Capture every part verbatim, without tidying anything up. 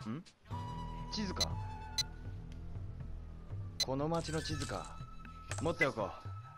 ん？地図か。この町の地図か。持っておこう。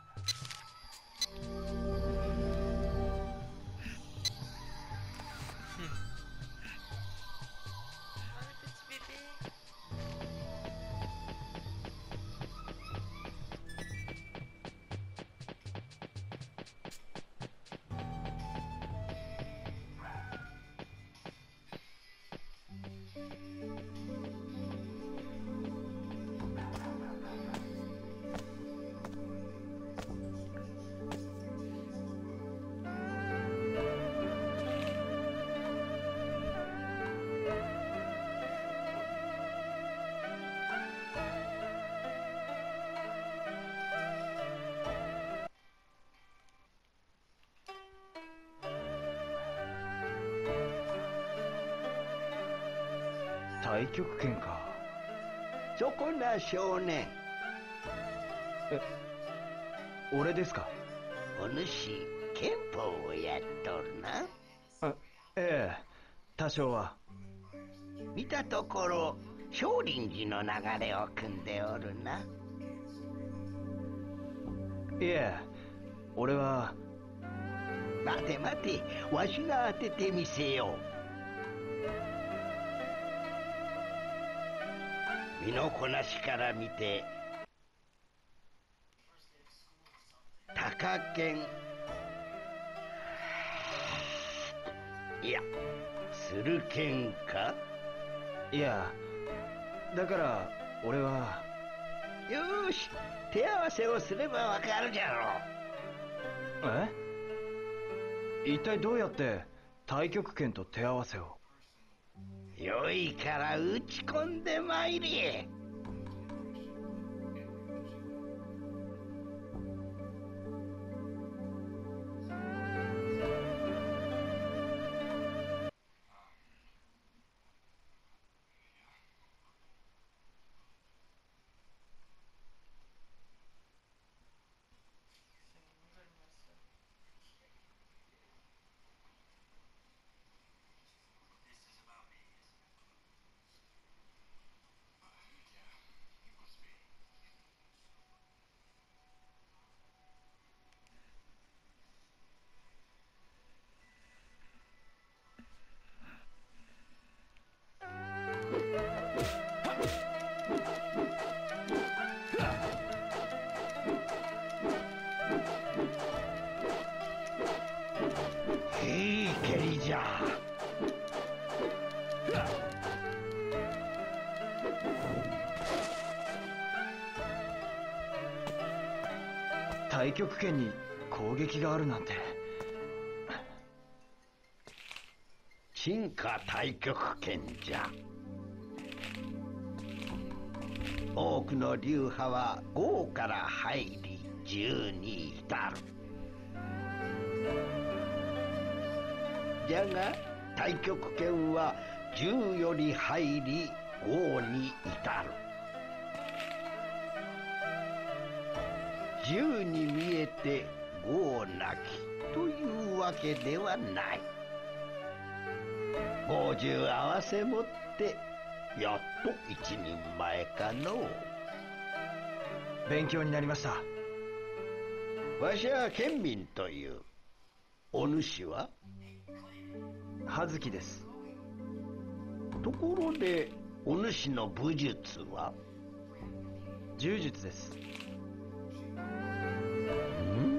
太極拳か。 そこな少年。 え、俺ですか？ お主拳法をやっとるな。 あ、ええ、多少は。 見たところ少林寺の流れを組んでおるな。 いえ、俺は。 待て待て、わしが当ててみせよう。身のこなしから見て高剣、いや鶴剣か。 いや、だから俺は。 よーし、手合わせをすればわかるじゃろう。 え？一体どうやって太極拳と手合わせを？ よいから打ち込んでまいれ。いい蹴りじゃ。 太極拳に攻撃があるなんて。 進化太極拳じゃ。多くの流派は豪から入り十に至る。じゃが太極拳は十より入り豪に至る。十に見えて豪なきというわけではない。五十合わせ持ってやっと一人前かのう。 勉強になりました。 わしは県民という。お主は？ 葉月です。 ところでお主の武術は？ 柔術です。 ん？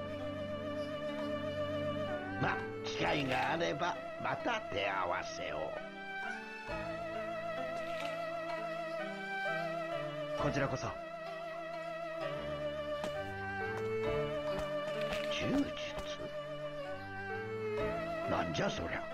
ま、機会があればまた手合わせを。 こちらこそ。 柔術？なんじゃそりゃ。